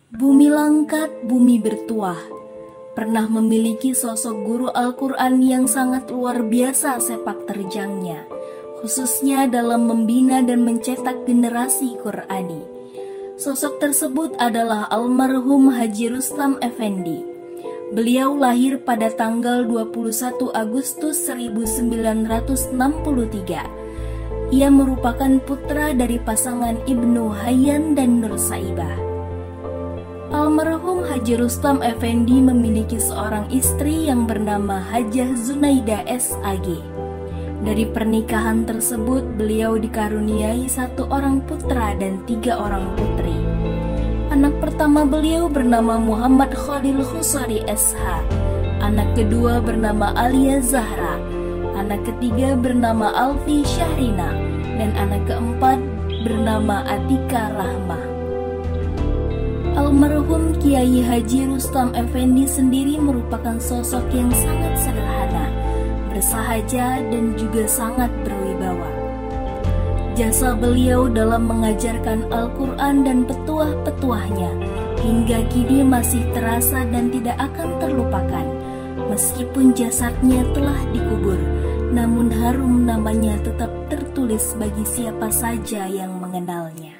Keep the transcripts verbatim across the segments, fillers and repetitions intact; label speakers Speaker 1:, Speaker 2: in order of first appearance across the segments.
Speaker 1: Bumi langkat, bumi bertuah. Pernah memiliki sosok guru Al-Quran yang sangat luar biasa sepak terjangnya, khususnya dalam membina dan mencetak generasi Qurani. Sosok tersebut adalah almarhum Haji Rustam Effendi. Beliau lahir pada tanggal dua puluh satu Agustus seribu sembilan ratus enam puluh tiga. Ia merupakan putra dari pasangan Ibnu Hayyan dan Nur Saibah. Almarhum Haji Rustam Effendi memiliki seorang istri yang bernama Hajah Zunaida S A G. Dari pernikahan tersebut, beliau dikaruniai satu orang putra dan tiga orang putri. Anak pertama beliau bernama Muhammad Khalil Khusari S H. Anak kedua bernama Alia Zahra. Anak ketiga bernama Alfi Syahrina. Dan anak keempat bernama Atika Rahmah. Almarhum Kiai Haji Rustam Effendi sendiri merupakan sosok yang sangat sederhana, bersahaja dan juga sangat berwibawa. Jasa beliau dalam mengajarkan Al-Quran dan petuah-petuahnya hingga kini masih terasa dan tidak akan terlupakan. Meskipun jasadnya telah dikubur, namun harum namanya tetap tertulis bagi siapa saja yang mengenalnya.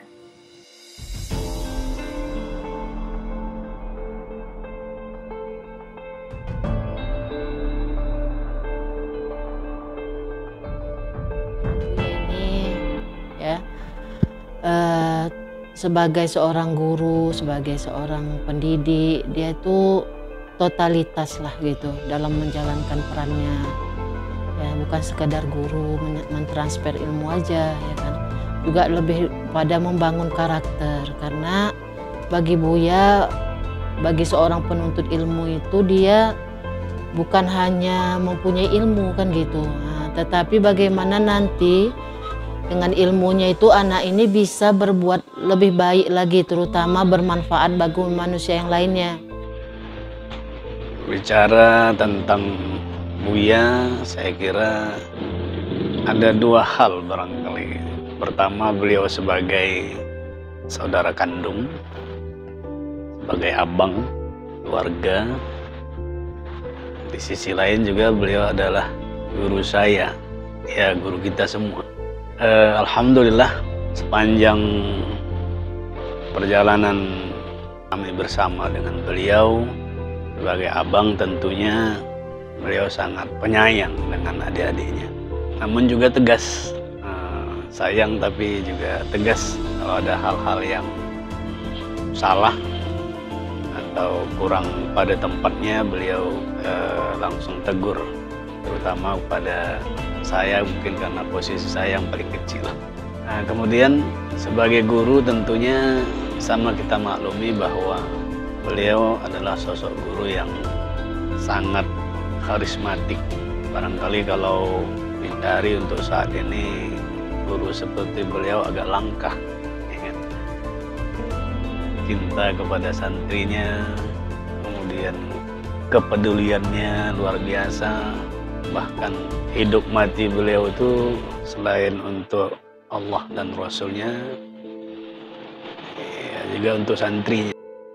Speaker 2: Uh, sebagai seorang guru, sebagai seorang pendidik, dia itu totalitas lah gitu dalam menjalankan perannya. Ya, bukan sekedar guru mentransfer ilmu aja, ya kan. Juga lebih pada membangun karakter, karena bagi Buya, bagi seorang penuntut ilmu itu dia bukan hanya mempunyai ilmu kan gitu, nah, tetapi bagaimana nanti dengan ilmunya itu anak ini bisa berbuat lebih baik lagi, terutama bermanfaat bagi manusia yang lainnya.
Speaker 3: Bicara tentang Buya, saya kira ada dua hal barangkali. Pertama, beliau sebagai saudara kandung, sebagai abang keluarga. Di sisi lain juga beliau adalah guru saya, ya guru kita semua. Uh, Alhamdulillah, sepanjang perjalanan kami bersama dengan beliau sebagai abang, tentunya beliau sangat penyayang dengan adik-adiknya, namun juga tegas, uh, sayang tapi juga tegas kalau ada hal-hal yang salah atau kurang pada tempatnya, beliau uh, langsung tegur, terutama pada saya, mungkin karena posisi saya yang paling kecil. Nah, kemudian sebagai guru tentunya sama kita maklumi bahwa beliau adalah sosok guru yang sangat karismatik. Barangkali kalau dicari untuk saat ini guru seperti beliau agak langka. Cinta kepada santrinya, kemudian kepeduliannya luar biasa. Bahkan hidup mati beliau itu selain untuk Allah dan Rasulnya, ya juga untuk santrinya.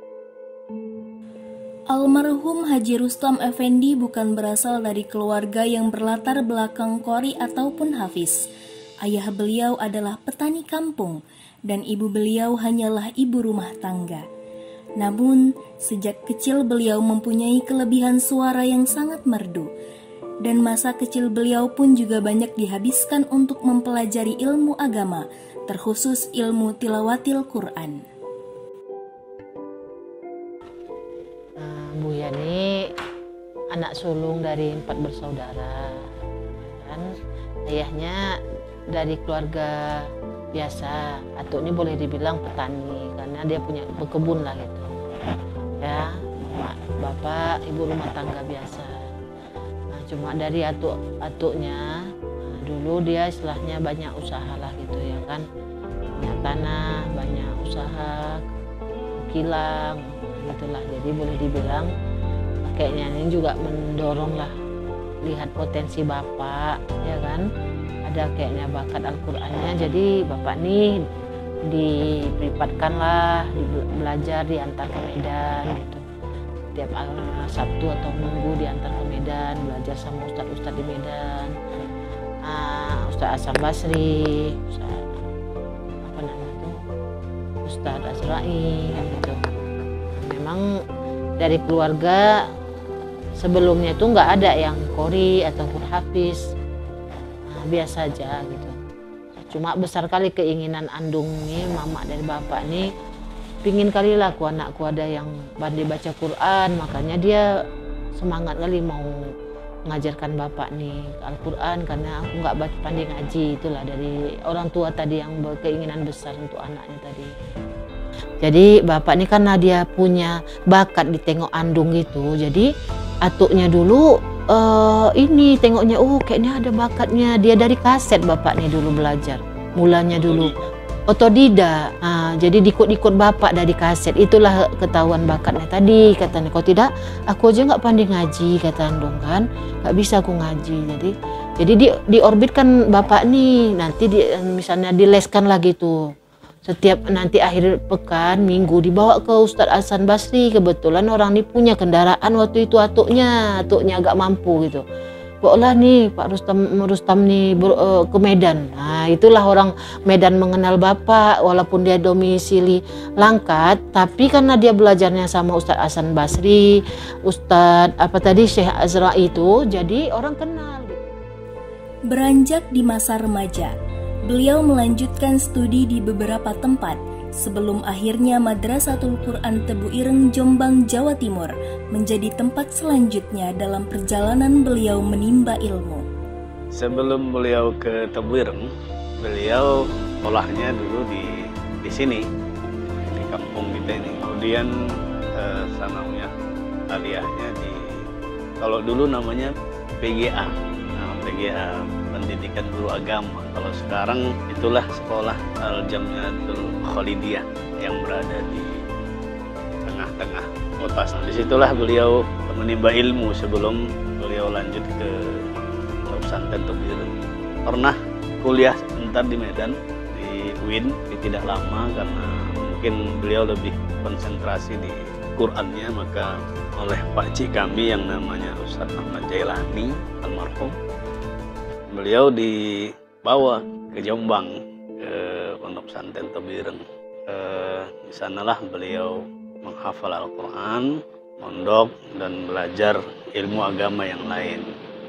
Speaker 1: Almarhum Haji Rustam Effendi bukan berasal dari keluarga yang berlatar belakang qori ataupun hafiz. Ayah beliau adalah petani kampung dan ibu beliau hanyalah ibu rumah tangga. Namun, sejak kecil beliau mempunyai kelebihan suara yang sangat merdu. Dan masa kecil beliau pun juga banyak dihabiskan untuk mempelajari ilmu agama, terkhusus ilmu tilawatil Quran.
Speaker 2: Nah, Buya ini anak sulung dari empat bersaudara, kan? Ayahnya dari keluarga biasa, atau ini boleh dibilang petani, karena dia punya berkebun lah gitu. Ya, bapak ibu rumah tangga biasa. Cuma dari atuk-atuknya, nah, dulu dia istilahnya banyak usaha lah gitu ya kan, banyak tanah, banyak usaha kilang gitulah. Jadi boleh dibilang kakeknya ini juga mendorong lah, lihat potensi bapak ya kan, ada kayaknya bakat Al-Qur'annya. Jadi bapak nih diperipatkan lah, di, belajar diantar ke Medan gitu. Tiap uh, Sabtu atau Minggu diantar ke Medan, belajar sama ustadz-ustadz di Medan, uh, Ustadz Hasan Basri, Ustadz apa namanya tuh, Ustadz Azra'i gitu. Memang dari keluarga sebelumnya itu nggak ada yang qori ataupun hafiz, nah, biasa aja gitu. Cuma besar kali keinginan andung nih, mama dari bapak nih, pingin kali lah ku anakku ada yang pandai baca Quran, makanya dia semangat kali mau mengajarkan bapak nih Al-Quran karena aku nggak pandai ngaji. Itulah dari orang tua tadi yang berkeinginan besar untuk anaknya tadi. Jadi bapak ini karena dia punya bakat ditengok andung gitu, jadi atuknya dulu uh, ini tengoknya, oh kayaknya ada bakatnya. Dia dari kaset bapak nih dulu belajar, mulanya dulu otodidak. Nah, jadi dikut-ikut bapak dari kaset, itulah ketahuan bakatnya tadi. Katanya, kalau tidak aku aja nggak pandai ngaji, kata andung kan, nggak bisa aku ngaji. Jadi jadi di, diorbitkan bapak nih, nanti di, misalnya dileskan lagi tuh. Setiap nanti akhir pekan, minggu dibawa ke Ustadz Hasan Basri. Kebetulan orang ini punya kendaraan waktu itu, atuknya, atuknya agak mampu gitu. Bawalah nih Pak Rustam, Rustam nih ber, uh, ke Medan. Nah itulah orang Medan mengenal bapak, walaupun dia domisili Langkat, tapi karena dia belajarnya sama Ustadz Hasan Basri, Ustadz apa tadi Syekh Azra'i itu, jadi orang kenal.
Speaker 1: Beranjak di masa remaja, beliau melanjutkan studi di beberapa tempat sebelum akhirnya Madrasatul Quran Tebu Ireng, Jombang, Jawa Timur menjadi tempat selanjutnya dalam perjalanan beliau menimba ilmu.
Speaker 3: Sebelum beliau ke Tebu Ireng, beliau sekolahnya dulu di di sini, di kampung kita ini. Kemudian eh, sanawiyah aliyahnya di, kalau dulu namanya P G A, nah, P G A Pendidikan Guru Agama. Kalau sekarang itulah sekolah Al-Jamiatul Khalidiyah yang berada di tengah-tengah kota. Nah, disitulah beliau menimba ilmu sebelum beliau lanjut ke pesantren Tebu Ireng. Pernah kuliah sebentar di Medan, di U I N, tapi tidak lama karena mungkin beliau lebih konsentrasi di Qurannya. Maka oleh Pak Cik kami yang namanya Ustadz Ahmad Jailani almarhum, beliau dibawa ke Jombang, ke Pondok Pesantren Tebu Ireng. E, di sanalah beliau menghafal Al-Quran, mondok, dan belajar ilmu agama yang lain.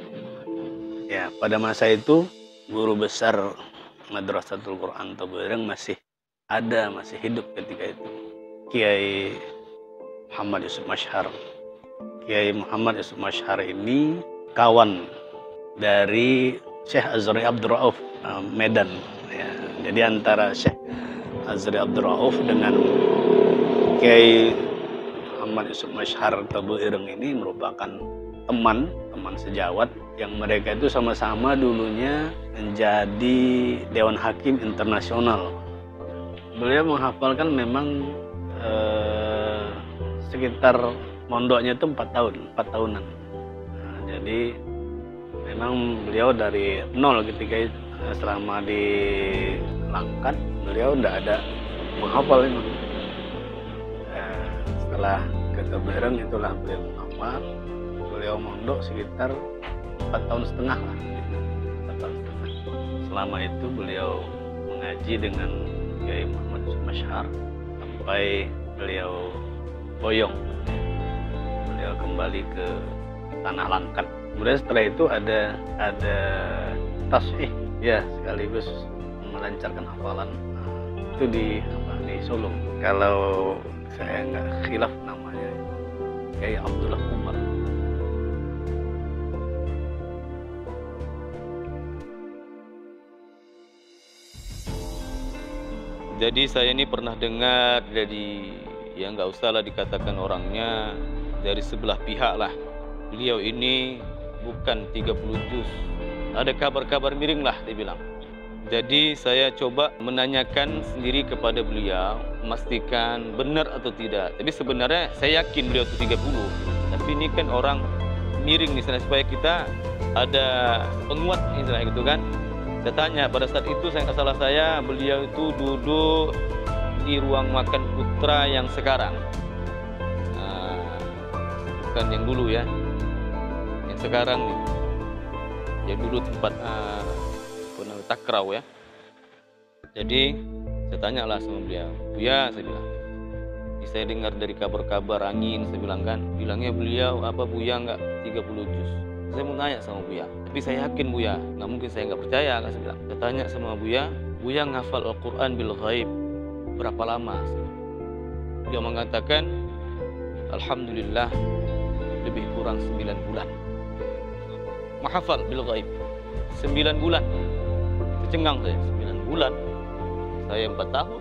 Speaker 3: Ya, pada masa itu guru besar Madrasatul Quran Tebu Ireng masih ada, masih hidup ketika itu, Kiai Muhammad Yusuf Mashhar. Kiai Muhammad Yusuf Mashhar ini kawan dari Syekh Azra'i Abdul Rauf Medan, ya. Jadi antara Syekh Azra'i Abdul Rauf dengan Kiai Muhammad Yusuf Mashhar Tebu Ireng ini merupakan teman, teman sejawat yang mereka itu sama-sama dulunya menjadi Dewan Hakim Internasional. Beliau menghafalkan memang eh, sekitar mondoknya itu empat tahun, empat tahunan. Nah, jadi memang beliau dari nol ketika itu, selama di Langkat beliau tidak ada menghafal memang. Nah, setelah ke Tebu Ireng itulah beliau menghafal. Beliau mondok sekitar empat tahun setengah lah, empat tahun setengah. Selama itu beliau mengaji dengan Kiai Muhammad Yusuf Mashhar sampai beliau boyong. Beliau kembali ke tanah Langkat. Kemudian setelah itu ada ada tasbih, ya, sekaligus melancarkan hafalan. Nah, itu di apa, di Solo. Kalau saya nggak khilaf namanya kayak Abdullah Umar.
Speaker 4: Jadi saya ini pernah dengar dari, ya nggak usahlah dikatakan orangnya, dari sebelah pihak lah. Beliau ini bukan tiga puluh juz, ada kabar-kabar miring lah dibilang. Jadi saya coba menanyakan sendiri kepada beliau, memastikan benar atau tidak. Tapi sebenarnya saya yakin beliau itu tiga puluh. Tapi ini kan orang miring misalnya, supaya kita ada penguat misalnya gitu kan. Saya tanya, pada saat itu saya nggak salah saya, beliau itu duduk di ruang makan putra yang sekarang. Nah, bukan yang dulu ya, yang sekarang nih. Yang dulu tempat uh, takraw ya. Jadi saya tanyalah sama beliau, Buya, saya bilang, saya dengar dari kabar-kabar angin, saya bilang kan, bilangnya beliau apa Buya nggak tiga puluh juz. Saya mau tanya sama Buya, tapi saya yakin Buya, nggak mungkin saya nggak percaya, kan saya bilang. Saya tanya sama Buya, Buya ngafal Al-Quran bil ghaib berapa lama? Dia mengatakan, Alhamdulillah lebih kurang sembilan bulan. Menghafal bil ghaib sembilan bulan. Kecengang saya, sembilan bulan. Saya empat tahun.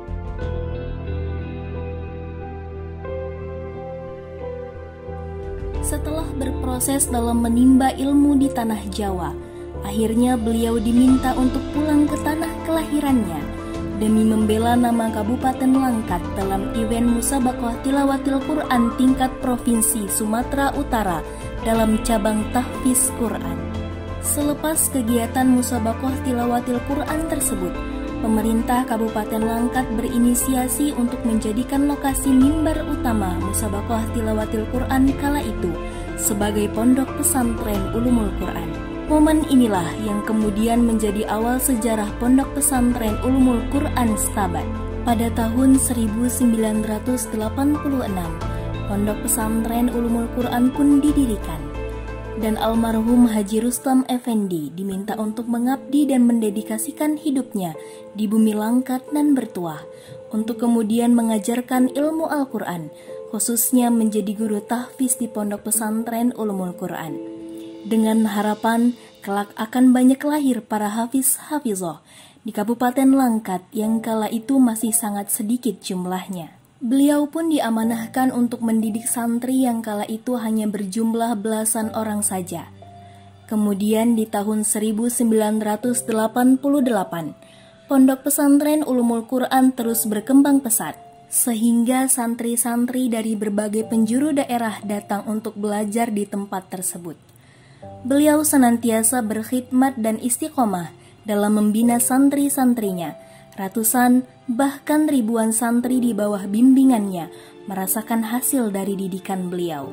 Speaker 1: Setelah berproses dalam menimba ilmu di tanah Jawa, akhirnya beliau diminta untuk pulang ke tanah kelahirannya demi membela nama Kabupaten Langkat dalam event Musabaqah Tilawatil Quran tingkat Provinsi Sumatera Utara dalam cabang tahfiz Quran. Selepas kegiatan Musabaqah Tilawatil Quran tersebut, pemerintah Kabupaten Langkat berinisiasi untuk menjadikan lokasi mimbar utama Musabaqah Tilawatil Quran kala itu sebagai pondok pesantren Ulumul Quran. Momen inilah yang kemudian menjadi awal sejarah pondok pesantren Ulumul Quran Stabat. Pada tahun seribu sembilan ratus delapan puluh enam, pondok pesantren Ulumul Quran pun didirikan. Dan almarhum Haji Rustam Effendi diminta untuk mengabdi dan mendedikasikan hidupnya di bumi Langkat dan Bertuah untuk kemudian mengajarkan ilmu Al-Quran, khususnya menjadi guru tahfiz di pondok pesantren Ulumul Quran. Dengan harapan kelak akan banyak lahir para hafiz-hafizah di Kabupaten Langkat yang kala itu masih sangat sedikit jumlahnya. Beliau pun diamanahkan untuk mendidik santri yang kala itu hanya berjumlah belasan orang saja. Kemudian di tahun seribu sembilan ratus delapan puluh delapan, pondok pesantren Ulumul Quran terus berkembang pesat, sehingga santri-santri dari berbagai penjuru daerah datang untuk belajar di tempat tersebut. Beliau senantiasa berkhidmat dan istiqomah dalam membina santri-santrinya. Ratusan, bahkan ribuan santri di bawah bimbingannya merasakan hasil dari didikan beliau.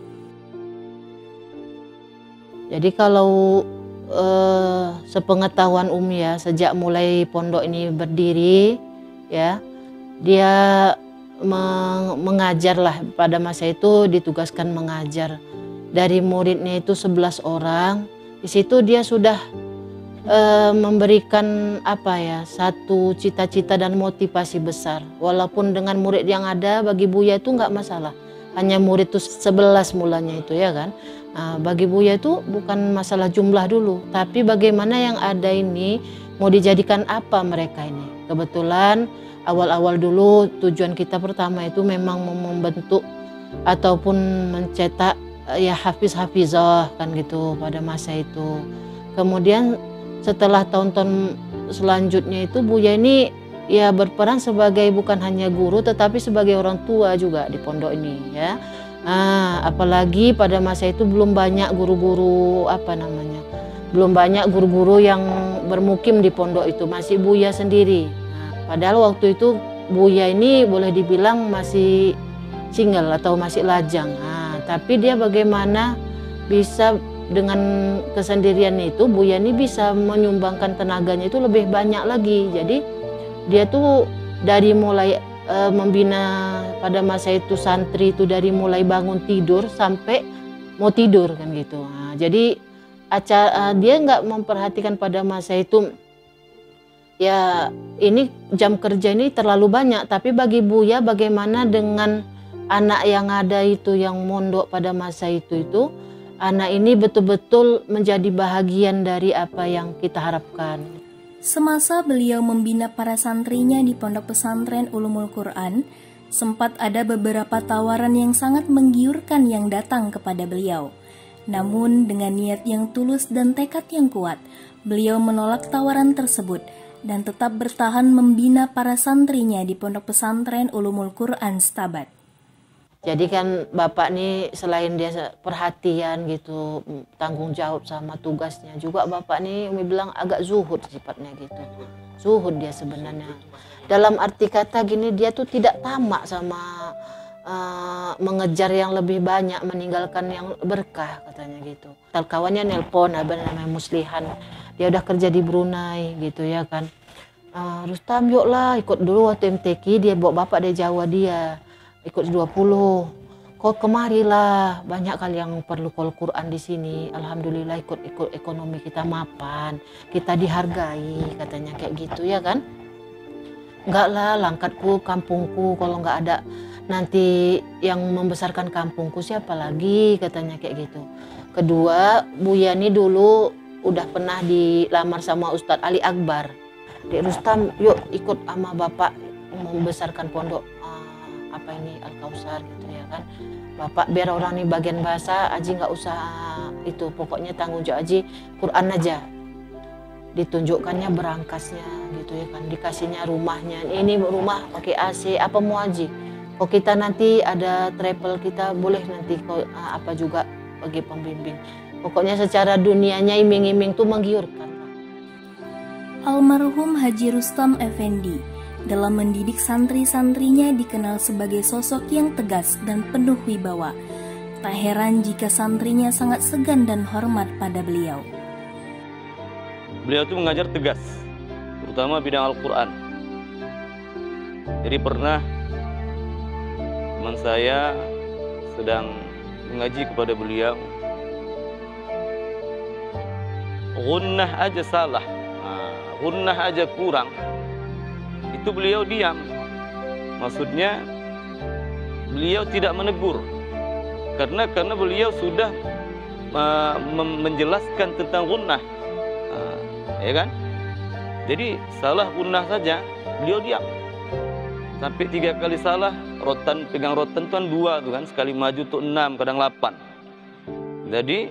Speaker 2: Jadi kalau eh, sepengetahuan Umi ya, sejak mulai pondok ini berdiri, ya, dia meng mengajar lah. Pada masa itu ditugaskan mengajar. Dari muridnya itu sebelas orang, di situ dia sudah Uh, memberikan apa ya, satu cita-cita dan motivasi besar. Walaupun dengan murid yang ada, bagi Buya itu nggak masalah. Hanya murid itu sebelas mulanya itu ya kan. Nah, bagi Buya itu bukan masalah jumlah dulu, tapi bagaimana yang ada ini mau dijadikan apa mereka ini. Kebetulan awal-awal dulu tujuan kita pertama itu memang membentuk ataupun mencetak ya hafiz-hafizah kan gitu pada masa itu. Kemudian setelah tahun-tahun selanjutnya itu Buya ini ya berperan sebagai bukan hanya guru tetapi sebagai orang tua juga di pondok ini ya. Nah, apalagi pada masa itu belum banyak guru-guru apa namanya, belum banyak guru-guru yang bermukim di pondok itu, masih Buya sendiri. Nah, padahal waktu itu Buya ini boleh dibilang masih single atau masih lajang. Nah, tapi dia bagaimana bisa dengan kesendirian itu, Buya ini bisa menyumbangkan tenaganya itu lebih banyak lagi. Jadi dia tuh dari mulai e, membina pada masa itu santri itu dari mulai bangun tidur sampai mau tidur kan gitu. Nah, jadi acara dia nggak memperhatikan pada masa itu ya ini jam kerja ini terlalu banyak. Tapi bagi Buya bagaimana dengan anak yang ada itu yang mondok pada masa itu itu anak ini betul-betul menjadi bahagian dari apa yang kita harapkan.
Speaker 1: Semasa beliau membina para santrinya di pondok pesantren Ulumul Quran, sempat ada beberapa tawaran yang sangat menggiurkan yang datang kepada beliau. Namun dengan niat yang tulus dan tekad yang kuat, beliau menolak tawaran tersebut dan tetap bertahan membina para santrinya di pondok pesantren Ulumul Quran Stabat.
Speaker 2: Jadi kan Bapak nih selain dia perhatian gitu, tanggung jawab sama tugasnya, juga Bapak nih Umi bilang agak zuhud sifatnya gitu. Zuhud dia sebenarnya. Dalam arti kata gini, dia tuh tidak tamak sama uh, mengejar yang lebih banyak, meninggalkan yang berkah katanya gitu. Kawannya nelpon, apa namanya Muslihan, dia udah kerja di Brunei gitu ya kan. Uh, Rustam yuk lah ikut dulu waktu M T Q, dia bawa Bapak dari Jawa dia. Ikut dua puluh, kok kemarilah, banyak kali yang perlu kol Quran di sini. Alhamdulillah ikut-ikut ekonomi kita mapan, kita dihargai katanya kayak gitu ya kan. Enggak lah, langkatku kampungku, kalau nggak ada nanti yang membesarkan kampungku siapa lagi katanya kayak gitu. Kedua, Bu Yani dulu udah pernah dilamar sama Ustadz Ali Akbar. Dek Rustam yuk ikut sama Bapak membesarkan pondok apa ini Al-Kausar gitu ya kan. Bapak biar orang nih bagian bahasa Aji nggak usah itu, pokoknya tanggung jawab Aji Quran aja. Ditunjukkannya berangkasnya gitu ya kan, dikasihnya rumahnya, ini rumah pakai A C, apa mau Aji. Kok kita nanti ada travel kita boleh nanti kok apa juga bagi pembimbing. Pokoknya secara dunianya iming-iming tuh menggiurkan.
Speaker 1: Almarhum Haji Rustam Effendi dalam mendidik santri-santrinya dikenal sebagai sosok yang tegas dan penuh wibawa. Tak heran jika santrinya sangat segan dan hormat pada beliau.
Speaker 4: Beliau itu mengajar tegas, terutama bidang Al-Quran. Jadi pernah teman saya sedang mengaji kepada beliau, gunnah aja salah, nah, gunnah aja kurang, itu beliau diam. Maksudnya beliau tidak menegur karena karena beliau sudah uh, menjelaskan tentang gunnah, uh, ya kan. Jadi salah gunnah saja beliau diam. Sampai tiga kali salah, rotan pegang rotan tuan dua tuh kan, sekali maju tuh enam, kadang delapan. Jadi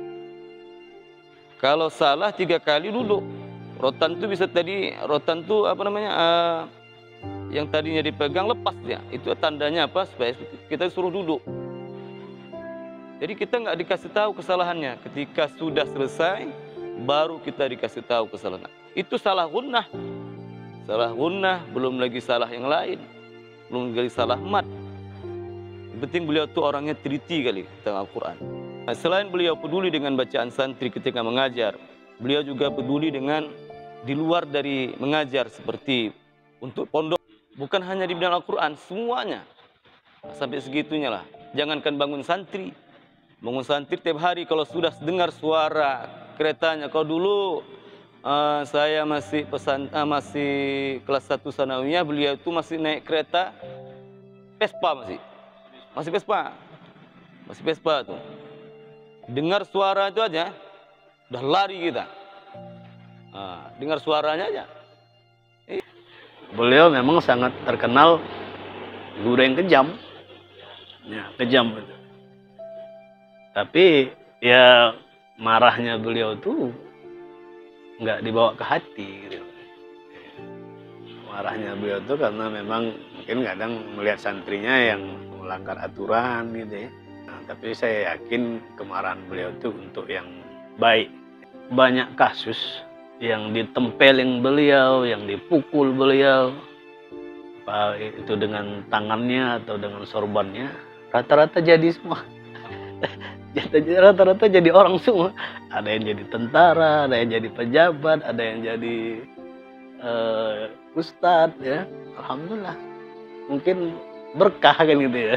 Speaker 4: kalau salah tiga kali duduk. Rotan tuh bisa tadi, rotan tuh apa namanya, uh, yang tadinya dipegang lepas dia. Itu tandanya apa? Supaya kita suruh duduk. Jadi kita nggak dikasih tahu kesalahannya. Ketika sudah selesai, baru kita dikasih tahu kesalahan. Itu salah gunnah. Salah gunnah, belum lagi salah yang lain. Belum lagi salah mat. Yang penting beliau tuh orangnya teliti kali tentang Al-Quran. Nah, selain beliau peduli dengan bacaan santri ketika mengajar, beliau juga peduli dengan di luar dari mengajar, seperti untuk pondok, bukan hanya di bidang Al-Quran, semuanya. Nah, sampai segitunya lah. Jangankan bangun santri, bangun santri tiap hari kalau sudah dengar suara keretanya. Kalau dulu uh, saya masih pesan, uh, masih kelas satu sanawiyah, beliau itu masih naik kereta Vespa, masih masih Vespa, masih Vespa tuh. Dengar suara itu aja, udah lari kita. Nah, dengar suaranya aja.
Speaker 3: Beliau memang sangat terkenal guru yang kejam, ya, kejam itu. Tapi ya marahnya beliau tuh nggak dibawa ke hati, gitu. Marahnya beliau tuh karena memang mungkin kadang melihat santrinya yang melanggar aturan gitu ya. Nah, tapi saya yakin kemarahan beliau tuh untuk yang baik. Banyak kasus yang ditempelin beliau, yang dipukul beliau, apa itu dengan tangannya atau dengan sorbannya, rata-rata jadi semua. Rata-rata jadi orang semua. Ada yang jadi tentara, ada yang jadi pejabat, ada yang jadi uh, ustadz ya. Alhamdulillah. Mungkin berkah kan gitu ya.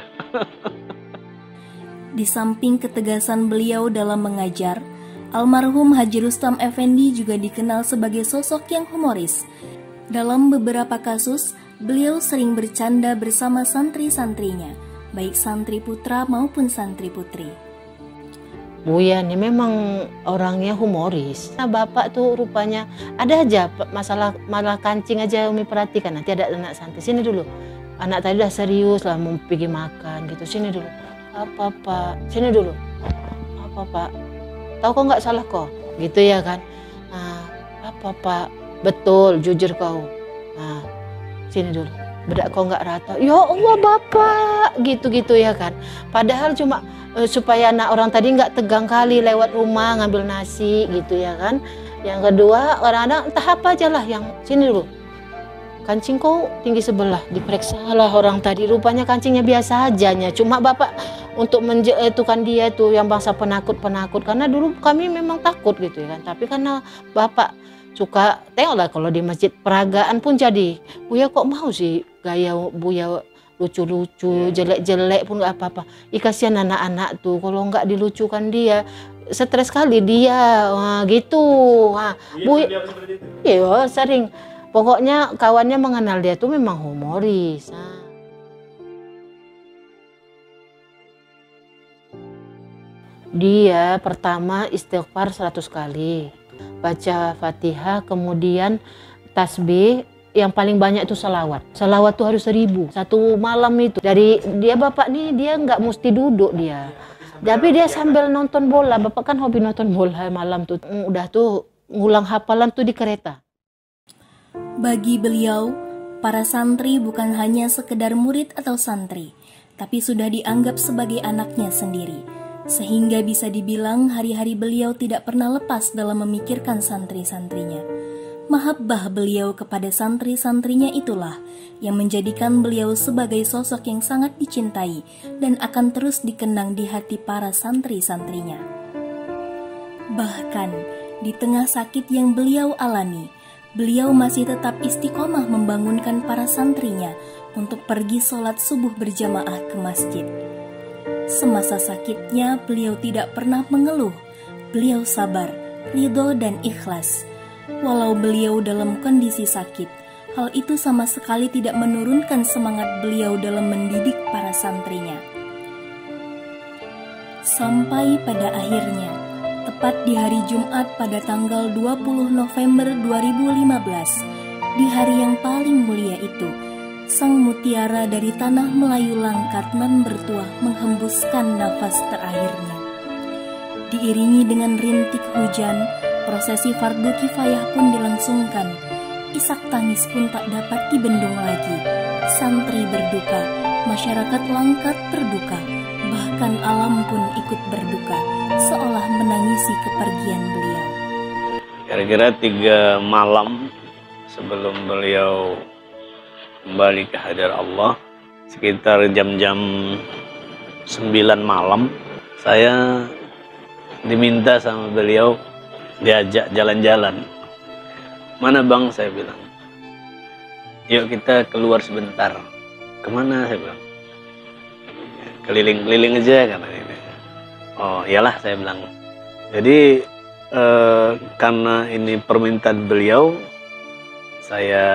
Speaker 1: Di samping ketegasan beliau dalam mengajar, almarhum Haji Rustam Effendi juga dikenal sebagai sosok yang humoris. Dalam beberapa kasus, beliau sering bercanda bersama santri-santrinya, baik santri putra maupun santri putri.
Speaker 2: Bu Yani memang orangnya humoris. Nah, Bapak tuh rupanya ada aja masalah malah kancing aja Umi perhatikan. Nanti ada anak santri, sini dulu. Anak tadi udah serius lah mau pergi makan gitu. Sini dulu. Apa Pak? Sini dulu. Apa Pak? Tahu kok nggak salah kok? Gitu ya kan? Nah, apa Pak? Betul, jujur kau. Nah, sini dulu. bedak kau nggak rata, ya Allah bapak, gitu-gitu ya kan. Padahal cuma uh, supaya anak orang tadi nggak tegang kali lewat rumah ngambil nasi gitu ya kan. Yang kedua, orang-orang entah apa aja lah, yang sini dulu, kancing kau tinggi sebelah, diperiksa lah orang tadi, rupanya kancingnya biasa ajanya, cuma bapak untuk menjatuhkan dia tuh yang bangsa penakut-penakut, karena dulu kami memang takut gitu ya kan. Tapi karena bapak suka tengoklah kalau di masjid peragaan pun jadi, Buya kok mau sih gaya Buya lucu-lucu, jelek-jelek pun nggak apa-apa. Ih kasihan anak-anak tuh kalau nggak dilucukan dia, stres kali dia. Wah, gitu. Wah, Buya, iya sering. Pokoknya kawannya mengenal dia tuh memang humoris. Nah. Dia pertama istighfar seratus kali, baca Fatihah, kemudian tasbih, yang paling banyak itu salawat. Salawat tuh harus seribu satu malam itu. Dari dia bapak nih dia nggak mesti duduk dia, tapi dia sambil nonton bola. Bapak kan hobi nonton bola malam tuh. Udah tuh ngulang hafalan tuh di kereta.
Speaker 1: Bagi beliau, para santri bukan hanya sekedar murid atau santri, tapi sudah dianggap sebagai anaknya sendiri. Sehingga bisa dibilang hari-hari beliau tidak pernah lepas dalam memikirkan santri-santrinya. Mahabbah beliau kepada santri-santrinya itulah yang menjadikan beliau sebagai sosok yang sangat dicintai dan akan terus dikenang di hati para santri-santrinya. Bahkan di tengah sakit yang beliau alami, beliau masih tetap istiqomah membangunkan para santrinya untuk pergi sholat subuh berjamaah ke masjid. Semasa sakitnya, beliau tidak pernah mengeluh. Beliau sabar, ridho, dan ikhlas. Walau beliau dalam kondisi sakit, hal itu sama sekali tidak menurunkan semangat beliau dalam mendidik para santrinya. Sampai pada akhirnya, tepat di hari Jumat pada tanggal dua puluh November dua ribu lima belas, di hari yang paling mulia itu, sang mutiara dari tanah Melayu Langkat nan bertuah menghembuskan nafas terakhirnya. Diiringi dengan rintik hujan, prosesi fardu kifayah pun dilangsungkan. Isak tangis pun tak dapat dibendung lagi. Santri berduka, masyarakat Langkat berduka, bahkan alam pun ikut berduka, seolah menangisi kepergian beliau.
Speaker 3: Kira-kira tiga malam sebelum beliau kembali ke hadrat Allah, sekitar jam-jam sembilan malam, saya diminta sama beliau diajak jalan-jalan. Mana bang? Saya bilang, yuk kita keluar sebentar. Kemana? Saya bilang, keliling-keliling aja katanya. Oh iyalah, saya bilang. Jadi eh, karena ini permintaan beliau, saya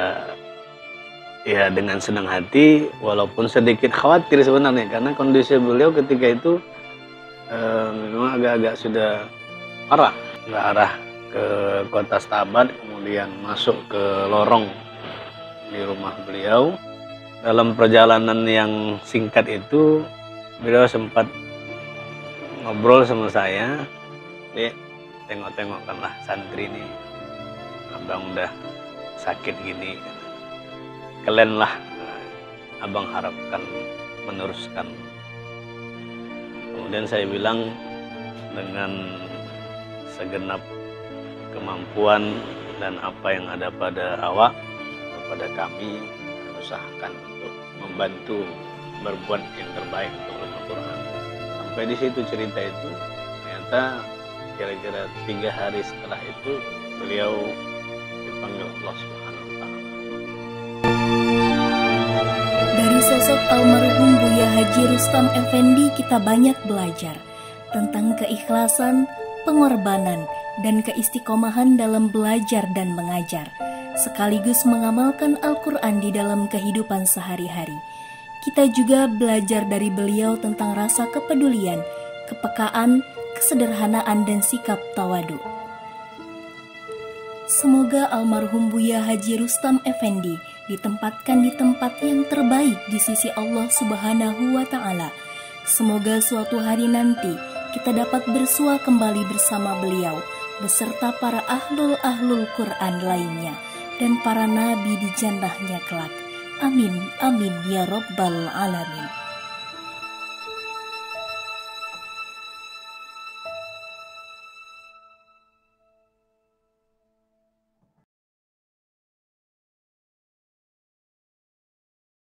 Speaker 3: ya dengan senang hati, walaupun sedikit khawatir sebenarnya, karena kondisi beliau ketika itu eh, memang agak-agak sudah parah, nggak arah ke kota Stabat, kemudian masuk ke lorong di rumah beliau. Dalam perjalanan yang singkat itu, beliau sempat ngobrol sama saya, Dek, tengok-tengokkanlah santri ini, abang udah sakit gini. Kalian lah abang harapkan meneruskan. Kemudian saya bilang, dengan segenap kemampuan dan apa yang ada pada awak, kepada kami, usahakan untuk membantu berbuat yang terbaik untuk Al-Quran. Sampai di situ cerita itu. Ternyata kira-kira tiga hari setelah itu beliau dipanggil Allah Subhanahu wa Ta'ala.
Speaker 1: Dari sosok almarhum Buya Haji Rustam Effendi kita banyak belajar tentang keikhlasan, pengorbanan, dan keistiqomahan dalam belajar dan mengajar, sekaligus mengamalkan Al-Quran di dalam kehidupan sehari-hari. Kita juga belajar dari beliau tentang rasa kepedulian, kepekaan, kesederhanaan, dan sikap tawadu. Semoga almarhum Buya Haji Rustam Effendi ditempatkan di tempat yang terbaik di sisi Allah Subhanahu wa Ta'ala. Semoga suatu hari nanti kita dapat bersua kembali bersama beliau beserta para ahlul-ahlul Quran lainnya dan para nabi di jannahnya kelak. Amin, amin ya rabbal alamin.